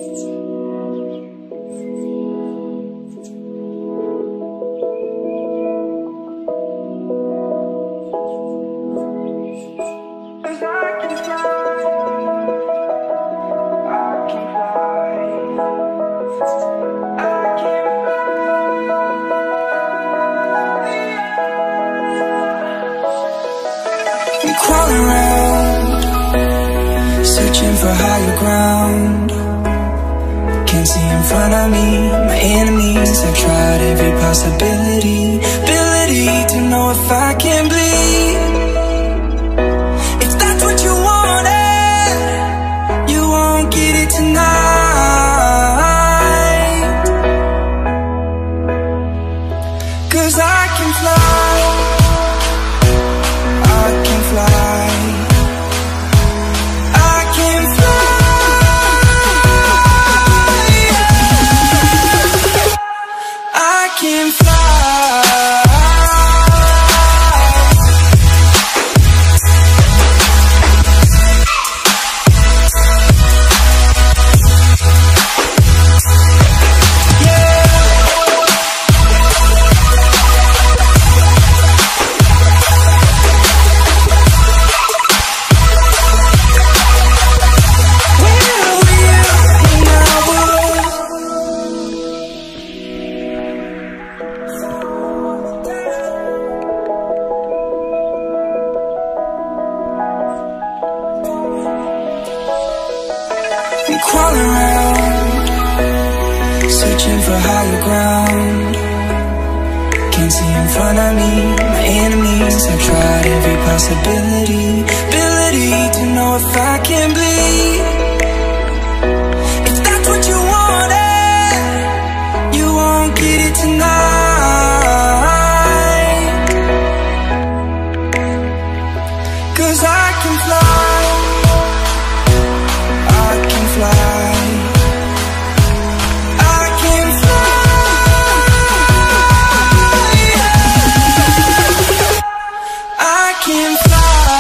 Crawling around, searching for higher ground. Can't see in front of me, my enemies. I've tried every possibility, ability to know if I can bleed. If that's what you wanted, you won't get it tonight. 'Cause I can fly, I can fly, I can fly, I can fly. Crawling around, searching for higher ground. Can't see in front of me, my enemies. I've tried every possibility, ability to know if I can bleed. If that's what you wanted, you won't get it tonight. 'Cause I can fly, I can fly, I can fly, I can fly.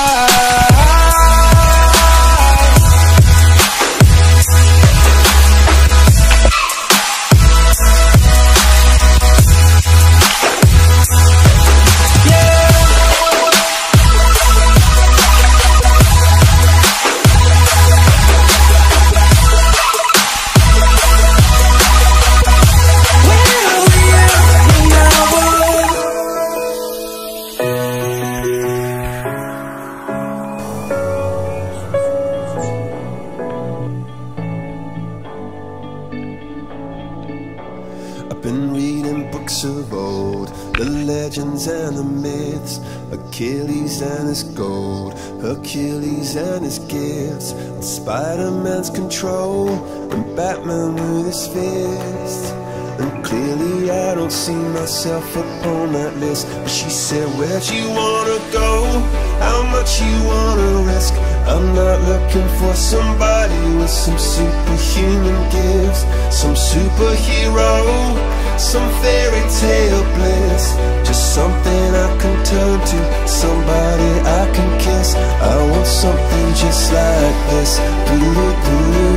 Been reading books of old, the legends and the myths, Achilles and his gold, Hercules and his gifts, and Spider-Man's control, and Batman with his fist. And clearly I don't see myself upon that list. But she said, where'd you wanna go? How much you wanna risk? I'm not looking for somebody with some superhuman gifts, some superhero, some fairy tale bliss. Just something I can turn to, somebody I can kiss. I want something just like this. Doo-doo-doo.